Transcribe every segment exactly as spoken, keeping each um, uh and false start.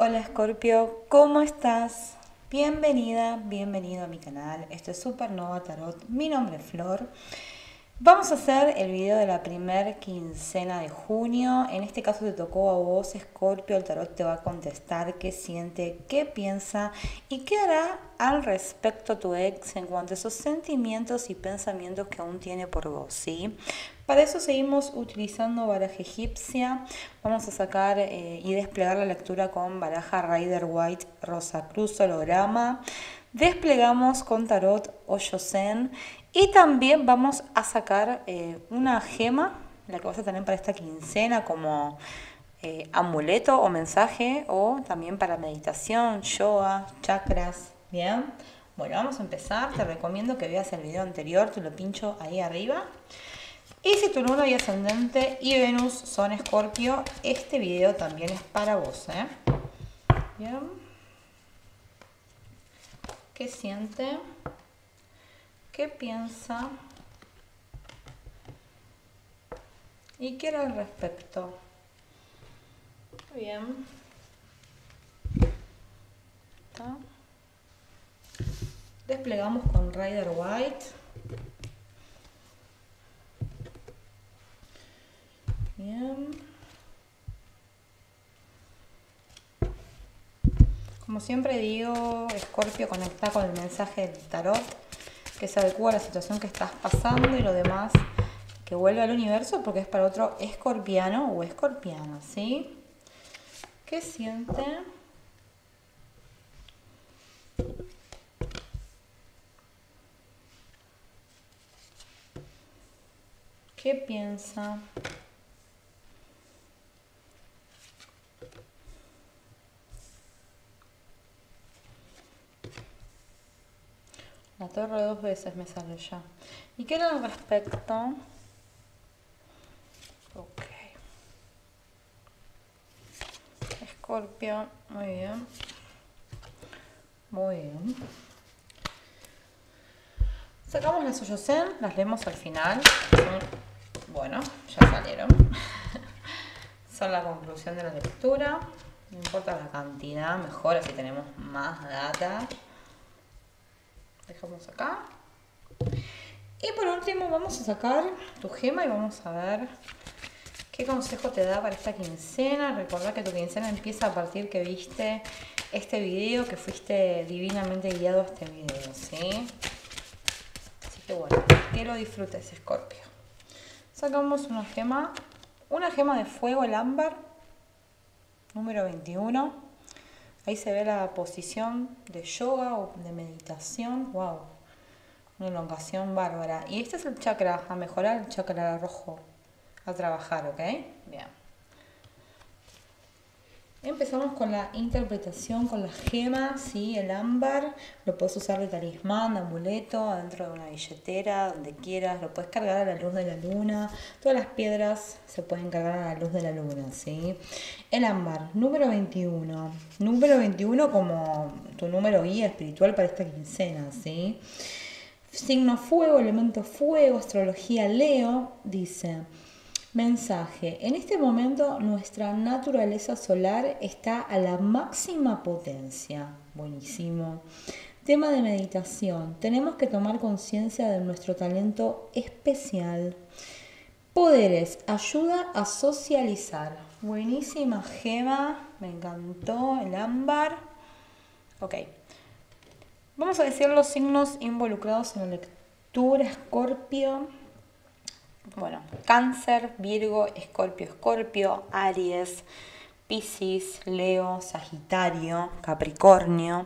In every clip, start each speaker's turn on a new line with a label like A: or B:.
A: Hola Escorpio, ¿cómo estás? Bienvenida, bienvenido a mi canal. Esto es Supernova Tarot. Mi nombre es Flor. Vamos a hacer el video de la primer quincena de junio. En este caso te tocó a vos, Escorpio. El tarot te va a contestar qué siente, qué piensa y qué hará al respecto tu ex en cuanto a esos sentimientos y pensamientos que aún tiene por vos, ¿sí? Para eso seguimos utilizando baraja egipcia. Vamos a sacar eh, y desplegar la lectura con baraja Rider White Rosa Cruz holograma. Desplegamos con tarot Hoyo Zen. Y también vamos a sacar eh, una gema, la que vas a tener para esta quincena como eh, amuleto o mensaje, o también para meditación, yoga, chakras. Bien, bueno, vamos a empezar. Te recomiendo que veas el video anterior, te lo pincho ahí arriba. Y si tu luna y ascendente y Venus son Escorpio, este video también es para vos, ¿eh? Bien. ¿Qué siente? ¿Qué piensa? ¿Y qué era al respecto? Bien. ¿Está? Desplegamos con Rider White. Bien. Como siempre digo, Escorpio, conecta con el mensaje del tarot, que se adecua a la situación que estás pasando, y lo demás que vuelve al universo porque es para otro escorpiano o escorpiana, ¿sí? ¿Qué siente? ¿Qué piensa? La torre dos veces me sale ya. ¿Y qué era al respecto? Ok. Escorpio, muy bien. Muy bien. Sacamos las Hoyo Zen, las leemos al final. Son, bueno, ya salieron. Son la conclusión de la lectura. No importa la cantidad, mejor así tenemos más data. Dejamos acá. Y por último vamos a sacar tu gema y vamos a ver qué consejo te da para esta quincena. Recordá que tu quincena empieza a partir que viste este video, que fuiste divinamente guiado a este video, ¿sí? Así que bueno, que lo disfrutes, Escorpio. Sacamos una gema, una gema de fuego, el ámbar, número veintiuno. Ahí se ve la posición de yoga o de meditación. Wow, una elongación bárbara. Y este es el chakra a mejorar, el chakra rojo a trabajar, ¿ok? Bien. Empezamos con la interpretación con la gema, ¿sí? El ámbar lo puedes usar de talismán, de amuleto, adentro de una billetera, donde quieras. Lo puedes cargar a la luz de la luna. Todas las piedras se pueden cargar a la luz de la luna, ¿sí? El ámbar, número veintiuno. Número veintiuno como tu número guía espiritual para esta quincena, ¿sí? Signo fuego, elemento fuego, astrología Leo, dice: mensaje: en este momento nuestra naturaleza solar está a la máxima potencia. Buenísimo. Tema de meditación: tenemos que tomar conciencia de nuestro talento especial. Poderes: ayuda a socializar. Buenísima gema, me encantó el ámbar. Ok. Vamos a decir los signos involucrados en la lectura, Escorpio. Bueno, Cáncer, Virgo, Escorpio, Escorpio, Aries, Piscis, Leo, Sagitario, Capricornio.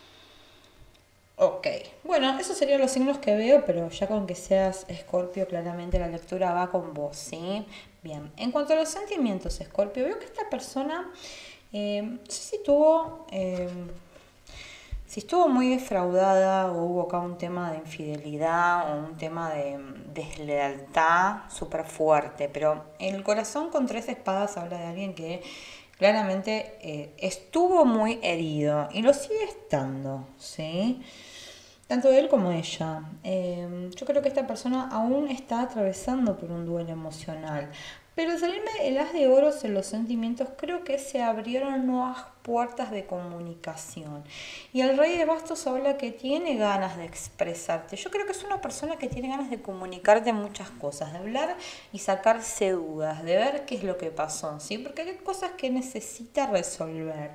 A: Ok, bueno, esos serían los signos que veo, pero ya con que seas Escorpio, claramente la lectura va con vos, ¿sí? Bien, en cuanto a los sentimientos, Escorpio, veo que esta persona, eh, no sé si tuvo... Eh, Si estuvo muy defraudada o hubo acá un tema de infidelidad o un tema de deslealtad súper fuerte, pero en el corazón con tres espadas habla de alguien que claramente eh, estuvo muy herido y lo sigue estando, ¿sí? Tanto él como ella. Eh, yo creo que esta persona aún está atravesando por un duelo emocional. Pero al salirme el as de oros en los sentimientos, creo que se abrieron nuevas puertas de comunicación. Y el rey de bastos habla que tiene ganas de expresarte. Yo creo que es una persona que tiene ganas de comunicarte muchas cosas, de hablar y sacarse dudas, de ver qué es lo que pasó, ¿sí? Porque hay cosas que necesita resolver.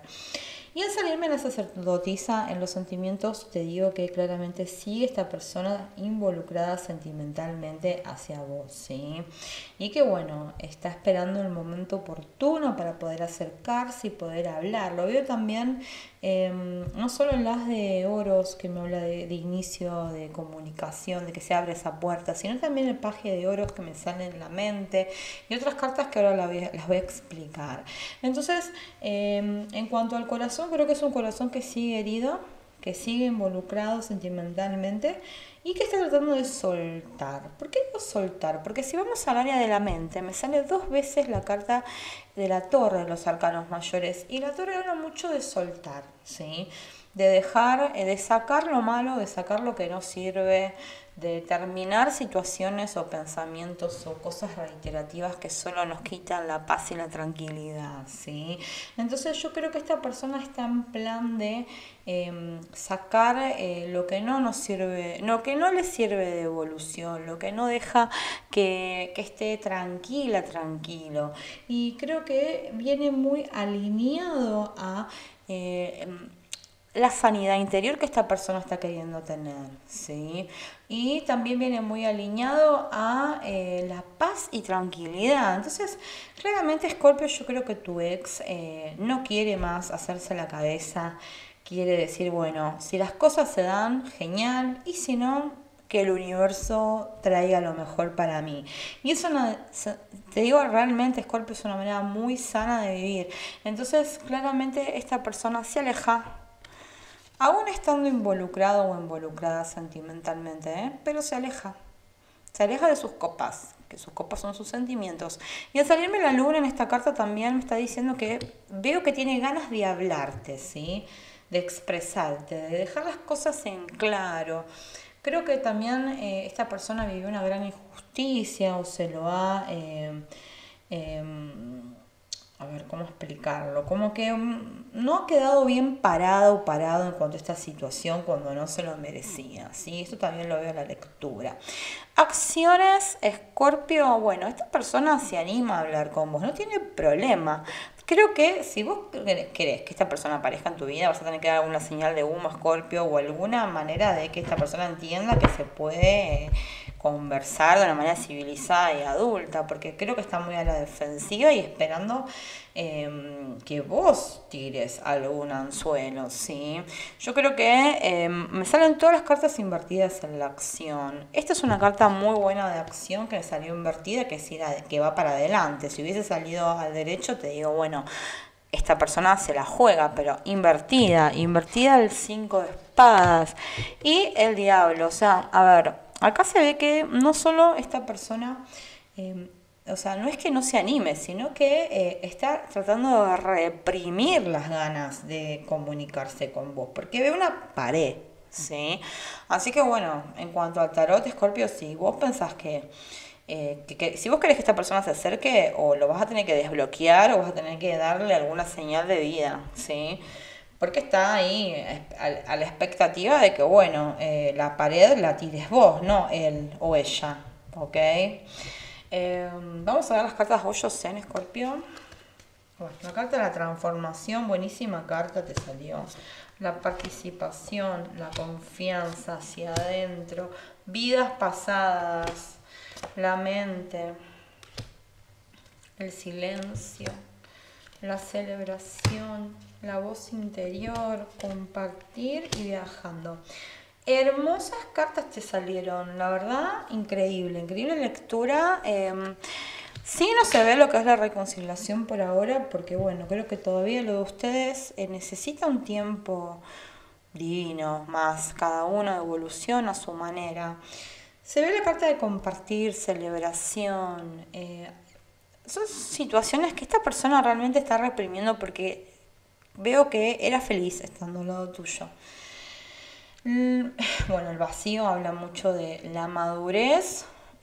A: Y al salirme la sacerdotisa en los sentimientos, te digo que claramente sigue esta persona involucrada sentimentalmente hacia vos, ¿sí? Y que bueno, está esperando el momento oportuno para poder acercarse y poder hablar. Lo veo también, eh, no solo en las de oros, que me habla de, de inicio de comunicación, de que se abre esa puerta, sino también el paje de oros que me sale en la mente y otras cartas que ahora las voy a, las voy a explicar. Entonces, eh, en cuanto al corazón, creo que es un corazón que sigue herido, que sigue involucrado sentimentalmente y que está tratando de soltar. ¿Por qué digo soltar? Porque si vamos al área de la mente, me sale dos veces la carta de la torre de los arcanos mayores, y la torre habla mucho de soltar, ¿sí? De dejar, de sacar lo malo, de sacar lo que no sirve, de determinar situaciones o pensamientos o cosas reiterativas que solo nos quitan la paz y la tranquilidad, ¿sí? Entonces yo creo que esta persona está en plan de eh, sacar eh, lo que no nos sirve, lo que no le sirve de evolución, lo que no deja que, que esté tranquila, tranquilo. Y creo que viene muy alineado a Eh, la sanidad interior que esta persona está queriendo tener, ¿sí? Y también viene muy alineado a eh, la paz y tranquilidad. Entonces, claramente, Scorpio, yo creo que tu ex eh, no quiere más hacerse la cabeza, quiere decir, bueno, si las cosas se dan, genial, y si no, que el universo traiga lo mejor para mí. Y eso, no, te digo, realmente Scorpio es una manera muy sana de vivir. Entonces, claramente, esta persona se aleja, aún estando involucrado o involucrada sentimentalmente, ¿eh? Pero se aleja. Se aleja de sus copas, que sus copas son sus sentimientos. Y al salirme la luna en esta carta también me está diciendo que veo que tiene ganas de hablarte, ¿sí? De expresarte, de dejar las cosas en claro. Creo que también eh, esta persona vivió una gran injusticia o se lo ha... Eh, eh, a ver, ¿cómo explicarlo? Como que no ha quedado bien parado o parado en cuanto a esta situación cuando no se lo merecía, ¿sí? Esto también lo veo en la lectura. Acciones, Escorpio, bueno, esta persona se anima a hablar con vos, no tiene problema. Creo que si vos querés que esta persona aparezca en tu vida, vas a tener que dar alguna señal de humo, Escorpio, o alguna manera de que esta persona entienda que se puede conversar de una manera civilizada y adulta, porque creo que está muy a la defensiva y esperando eh, que vos tires algún anzuelo, ¿sí? Yo creo que eh, me salen todas las cartas invertidas en la acción. Esta es una carta muy buena de acción que me salió invertida, que, es ir a, que va para adelante. Si hubiese salido al derecho, te digo, bueno, esta persona se la juega, pero invertida, invertida el cinco de espadas y el diablo. O sea, a ver, acá se ve que no solo esta persona, eh, o sea, no es que no se anime, sino que eh, está tratando de reprimir las ganas de comunicarse con vos, porque ve una pared, ¿sí? Así que bueno, en cuanto al tarot, Escorpio, si vos pensás que, eh, que, que si vos querés que esta persona se acerque, o lo vas a tener que desbloquear, o vas a tener que darle alguna señal de vida, ¿sí? Porque está ahí a la expectativa de que, bueno, eh, la pared la tires vos, no él o ella, ¿ok? Eh, vamos a ver las cartas Hoyo Zen, Escorpio. Bueno, la carta de la transformación, buenísima carta te salió. La participación, la confianza hacia adentro, vidas pasadas, la mente, el silencio, la celebración, la voz interior, compartir y viajando. Hermosas cartas te salieron, la verdad, increíble, increíble lectura. Eh, sí no se ve lo que es la reconciliación por ahora, porque bueno, creo que todavía lo de ustedes eh, necesita un tiempo divino, más cada uno evoluciona a su manera. Se ve la carta de compartir, celebración. Eh, son situaciones que esta persona realmente está reprimiendo porque veo que era feliz estando al lado tuyo. Bueno, el vacío habla mucho de la madurez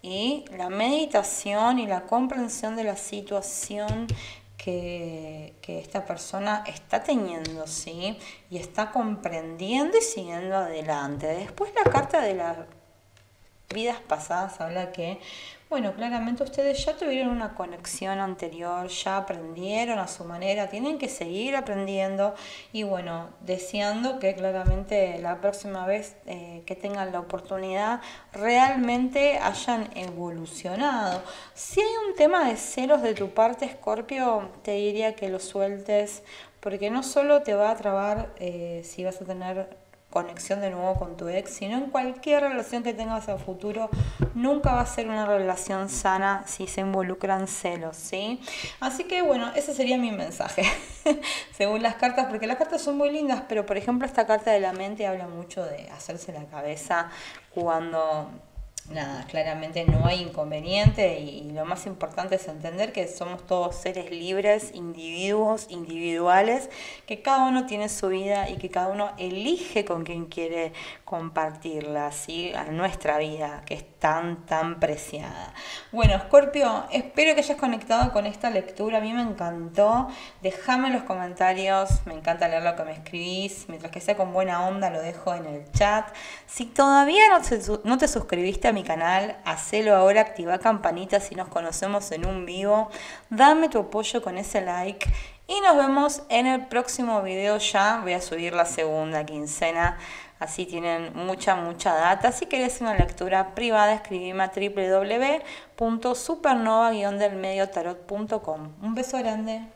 A: y la meditación y la comprensión de la situación que, que esta persona está teniendo, ¿sí? Y está comprendiendo y siguiendo adelante. Después la carta de las vidas pasadas habla que, bueno, claramente ustedes ya tuvieron una conexión anterior, ya aprendieron a su manera, tienen que seguir aprendiendo y bueno, deseando que claramente la próxima vez eh, que tengan la oportunidad realmente hayan evolucionado. Si hay un tema de celos de tu parte, Escorpio, te diría que lo sueltes, porque no solo te va a trabar eh, si vas a tener conexión de nuevo con tu ex, sino en cualquier relación que tengas a futuro, nunca va a ser una relación sana si se involucran celos, ¿sí? Así que bueno, ese sería mi mensaje, según las cartas, porque las cartas son muy lindas, pero por ejemplo esta carta de la mente habla mucho de hacerse la cabeza cuando... Nada, claramente no hay inconveniente y, y lo más importante es entender que somos todos seres libres, individuos, individuales, que cada uno tiene su vida y que cada uno elige con quién quiere compartirla, ¿sí? A nuestra vida, que es tan, tan preciada. Bueno, Escorpio, espero que hayas conectado con esta lectura, a mí me encantó, déjame en los comentarios, me encanta leer lo que me escribís, mientras que sea con buena onda lo dejo en el chat. Si todavía no te, no te suscribiste a mi canal, hacelo ahora, activa campanita si nos conocemos en un vivo, dame tu apoyo con ese like y nos vemos en el próximo video. Ya voy a subir la segunda quincena, así tienen mucha mucha data. Si querés una lectura privada, escribime a w w w punto supernova guion del medio tarot punto com. Un beso grande.